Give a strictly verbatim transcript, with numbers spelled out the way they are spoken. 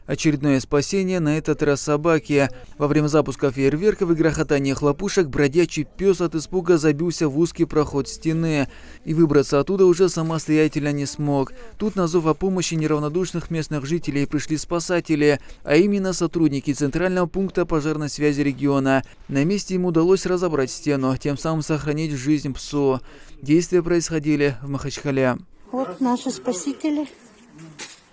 Очередное спасение, на этот раз собаки. Во время запуска фейерверков и грохотания хлопушек бродячий пес от испуга забился в узкий проход стены. И выбраться оттуда уже самостоятельно не смог. Тут на зов о помощи неравнодушных местных жителей пришли спасатели, а именно сотрудники Центрального пункта пожарной связи региона. На месте им удалось разобрать стену, тем самым сохранить жизнь псу. Действия происходили в Махачкале. Вот наши спасители.